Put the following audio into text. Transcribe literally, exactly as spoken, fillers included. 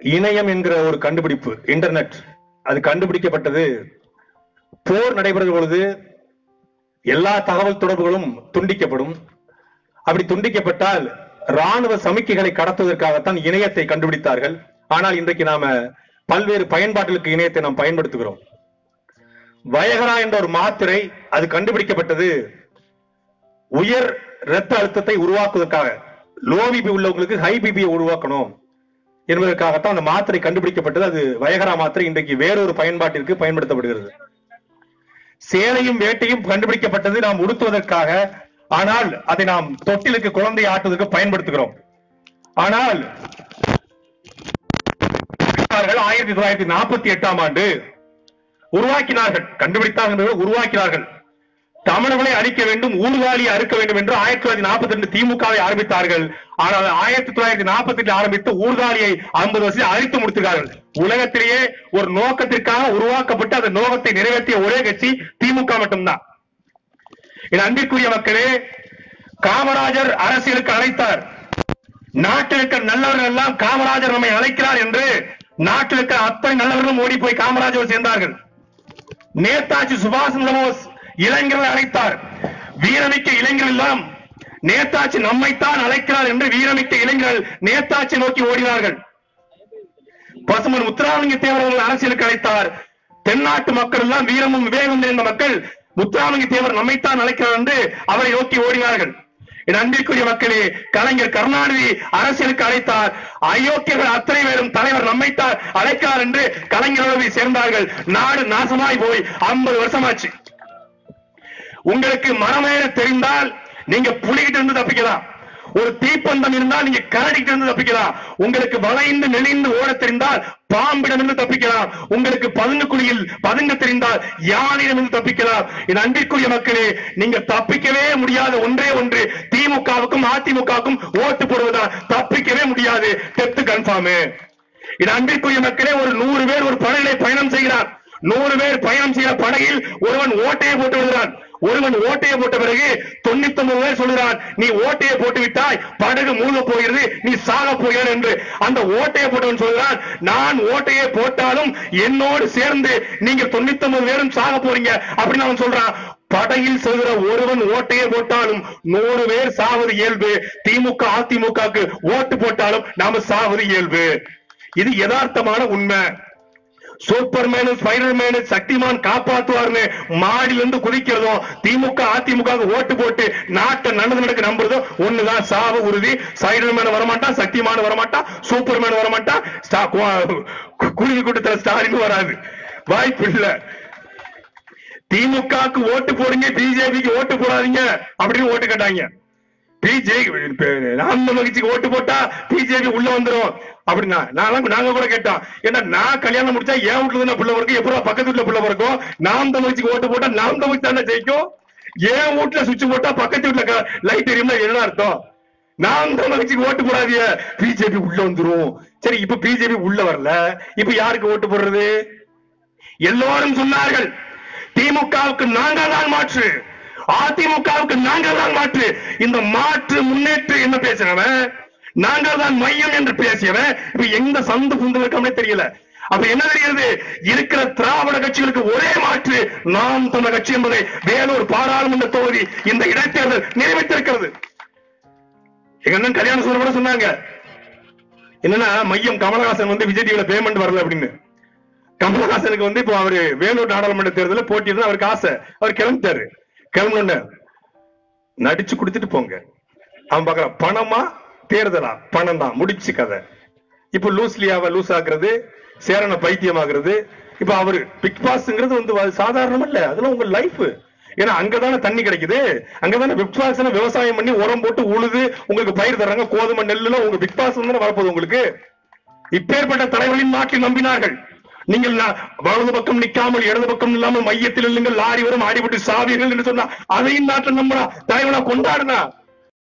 இணையம் என்கிற ஒரு கண்டுபிடிப்பு, இன்டர்நெட், அது கண்டுபிடிக்கப்பட்டது போர் நடைபெறும் பொழுது எல்லா தகவல் தொடர்புகளும் துண்டிக்கப்படும். அப்படி துண்டிக்கப்பட்டால் ராணுவ சமிக்கைகளை கடத்துவதற்காகத்தான் இணையத்தை கண்டுபிடித்தார்கள். ஆனால் இன்றைக்கு நாம பல்வேறு பயன்பாட்டுகளுக்கு இணையத்தை நாம் பயன்படுத்துகிறோம். வயகரா என்ற ஒரு மாத்திரை, அது கண்டுபிடிக்கப்பட்டது உயர் இரத்த அழுத்தத்தை உருவாக்குவதற்காக. லோ பிபி உள்ளவங்களுக்கு ஹை பிபியை உருவாக்கணும் என்பதற்காகத்தான் அந்த மாத்திரை கண்டுபிடிக்கப்பட்டது. அது வயகரா மாத்திரை இன்றைக்கு வேறொரு பயன்பாட்டிற்கு பயன்படுத்தப்படுகிறது. சேலையும் வேட்டையும் கண்டுபிடிக்கப்பட்டது நாம் உடுத்துவதற்காக. ஆனால் அதை நாம் தொட்டிலுக்கு குழந்தை ஆட்டுவதற்கு பயன்படுத்துகிறோம். ஆனால் ஆயிரத்தி தொள்ளாயிரத்தி நாற்பத்தி எட்டாம் ஆண்டு உருவாக்கினார்கள், கண்டுபிடித்தார்கள், உருவாக்கினார்கள். தமிழர்களை அழிக்க வேண்டும், ஊர்காலியை அறுக்க வேண்டும் என்று ஆயிரத்தி தொள்ளாயிரத்தி நாற்பத்தி ரெண்டு திமுகவை ஆரம்பித்தார்கள். ஆனால் ஆயிரத்தி தொள்ளாயிரத்தி நாற்பத்தி எட்டு ஆரம்பித்து ஊர்காலியை ஐம்பது வருஷம் அழித்து முடித்தார்கள். உலகத்திலேயே ஒரு நோக்கத்திற்காக உருவாக்கப்பட்டு அந்த நோக்கத்தை நிறைவேற்றிய ஒரே கட்சி திமுக மட்டும்தான். என் அன்பிற்குரிய மக்களே, காமராஜர் அரசியலுக்கு அழைத்தார். நாட்டில் இருக்கிற நல்லவர்கள் எல்லாம் காமராஜர் நம்மை அழைக்கிறார் என்று நாட்டில் இருக்கிற அத்தனை நல்லவர்களும் ஓடி போய் காமராஜர் சேர்ந்தார்கள். நேதாஜி சுபாஷ் சந்திர போஸ் இளைஞர்களை அழைத்தார். வீரமிக்க இளைஞர்கள் எல்லாம் நேதாஜி நம்மைத்தான் அழைக்கிறார் என்று வீரமிக்க இளைஞர்கள் நேதாஜி நோக்கி ஓடினார்கள். பசுமன் முத்துராமலிங்க தேவர் அரசியலுக்கு அழைத்தார். தென்னாட்டு மக்கள் எல்லாம் வீரமும் விவேகம் நிறைந்த மக்கள் முத்துராமலிங்க தேவர் நம்மைத்தான் அழைக்கிறார் என்று அவரை நோக்கி ஓடினார்கள். என் அன்பிற்குரிய மக்களே, கலைஞர் கருணாநிதி அரசியலுக்கு அழைத்தார். அயோக்கியர்கள் அத்தனை பேரும் தலைவர் நம்மைத்தான் அழைக்கிறார் என்று கலைஞரோடு சேர்ந்தார்கள். நாடு நாசமாய் போய் ஐம்பது வருஷமாச்சு. உங்களுக்கு மரமேற தெரிந்தால் நீங்க புலிகிட்டு இருந்து தப்பிக்கலாம். ஒரு தீப்பந்தம் இருந்தால் நீங்க கரடிக்கிட்டு இருந்து தப்பிக்கலாம். உங்களுக்கு வளைந்து நெளிந்து ஓட தெரிந்தால் பாம்பிடமிருந்து தப்பிக்கலாம். உங்களுக்கு பதுங்கு குழியில் பதுங்க தெரிந்தால் யானையிடமிருந்து தப்பிக்கலாம். என் அன்பிற்குரிய மக்களே, நீங்க தப்பிக்கவே முடியாத ஒன்றே ஒன்று, திமுகவுக்கும் அதிமுகவுக்கும் ஓட்டு போடுவதால் தப்பிக்கவே முடியாது. Depth confirm. என் அன்பிற்குரிய மக்களே, ஒரு நூறு பேர் ஒரு படகிலே பயணம் செய்கிறார். நூறு பேர் பயணம் செய்கிற படகில் ஒருவன் ஓட்டையை போட்டு விடுகிறான். ஒருவன் ஓட்டையை போட்ட பிறகு தொண்ணூத்தி ஒன்பது பேர் சொல்கிறான், நீ ஓட்டையை போட்டு விட்டாய், படகு மூழ்க போகிறது, நீ சாக போகிறான் என்று. அந்த ஓட்டையை போட்டவன் சொல்கிறான், நான் ஓட்டையை போட்டாலும் என்னோடு சேர்ந்து நீங்க தொண்ணூத்தி ஒன்பது பேரும் சாக போறீங்க அப்படின்னு அவன் சொல்றான். படகில் செல்கிற ஒருவன் ஓட்டையை போட்டாலும் நூறு பேர் சாவது இயல்பு. திமுக அதிமுகவுக்கு ஓட்டு போட்டாலும் நாம சாவது இயல்பு. இது யதார்த்தமான உண்மை. சூப்பர்மேன் ஸ்பைடர்மேன் சக்திமான் காப்பாற்றுவார்னு மாடியிலிருந்து குதிக்கிறதும் திமுக அதிமுக ஓட்டு போட்டு நாட்டை நல்லது நடக்க நம்புறதும் ஒண்ணுதான், சாவு உறுதி. ஸ்பைடர்மேன் வரமாட்டான், சக்திமான் வரமாட்டான், சூப்பர்மேன் வரமாட்டான், குருவி கூட்டத்தில் ஸ்டாலின் வராது, வாய்ப்பு இல்ல. திமுகவுக்கு ஓட்டு போடுங்க, பிஜேபிக்கு ஓட்டு போடாதீங்க அப்படின்னு ஓட்டு கேட்டாங்க. பிஜேபி நாம் மகிழ்ச்சிக்கு ஓட்டு போட்டா பிஜேபி உள்ள வந்துரும் அப்படின்னா நாங்க கூட கேட்டோம். ஏன்னா நான் கல்யாணம் முடிச்சா என் வீட்டுல தானே பிள்ளை பிறக்கும், எப்பறம் பக்கத்து வீட்டுல பிள்ளை பிறக்கும். நாம் மகிழ்ச்சிக்கு ஓட்டு போட்டா நாம் மகிழ்ச்சி தானே ஜெயிக்கும். என் வீட்டுல சுவிட்ச் போட்டா பக்கத்து வீட்டுல லைட் எரியும்னா என்ன அர்த்தம்? நாம் மகிழ்ச்சிக்கு ஓட்டு போடாதீங்க, பிஜேபி உள்ள வந்துரும். சரி, இப்ப பிஜேபி உள்ள வரல, இப்ப யாருக்கு ஓட்டு போடுறது? எல்லோரும் சொன்னார்கள் திமுகவுக்கு நாங்கள் தான் மாற்று, அதிமுகவுக்கு நாங்கள் தான் மாற்று. இந்த மாற்று முன்னேற்று என்ன பேசுறவன், நாங்கள் தான் மையம் என்று பேசியவன் இப்ப எந்த சந்து புந்து இருக்காமலே தெரியல. அப்ப என்ன தெரிகிறது? இருக்கிற திராவிட கட்சிகளுக்கு ஒரே மாற்று நாம் தமிழர் கட்சி என்பதை வேலூர் பாராளுமன்ற தொகுதி இந்த இடைத்தேர்தல் நிறைவேற்றிருக்கிறது. எங்க அண்ணன் கல்யாண சூழல் கூட சொன்னாங்க, என்னன்னா மையம் கமலஹாசன் வந்து விஜய் டிவில பேமெண்ட் வரல அப்படின்னு. கமலஹாசனுக்கு வந்து இப்போ அவரு வேலூர் நாடாளுமன்ற தேர்தலில் போட்டியிருந்து அவருக்கு ஆசை, அவர் கிளம்பிட்டாரு. கிளம்புன நடிச்சு கொடுத்துட்டு போங்க. அவன் பாக்குறான் பணமா தேர்தலா, பணம் தான், முடிச்சு கதை. இப்ப லூஸ்லியாவை லூஸ் ஆக்குறது, சேரன பைத்தியம் ஆகுறது. இப்ப அவரு பிக் பாஸ்ங்கிறது வந்து சாதாரணம் இல்ல, அதெல்லாம் உங்க லைஃப். ஏன்னா அங்கதானே தண்ணி கிடைக்குது, அங்கதானே பிக் பாஸ் விவசாயம் பண்ணி உரம் போட்டு உழுது உங்களுக்கு பயிர் தர்றாங்க, கோதுமை நெல்லுல உங்க பிக் பாஸ் தானே வரப்போகுது உங்களுக்கு. இப்பேற்பட்ட தலைவர்களின் நாட்டில் நம்பினார்கள். நீங்கள் வலது பக்கம் நிக்காமல் இடது பக்கம் இல்லாமல் மையத்தில் இல்லுங்கள், லாரி வரும் ஆடிபட்டு சாவீர்கள் என்று சொன்னா அதையும் நாட்டில் நம்பினா தலைவனா கொண்டாடுனா